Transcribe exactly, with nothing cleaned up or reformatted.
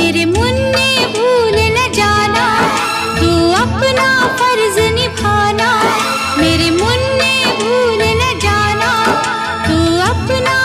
मेरे मुन्ने भूल न जाना, तू अपना फर्ज निभाना। मेरे मुन्ने भूल न जाना, तू अपना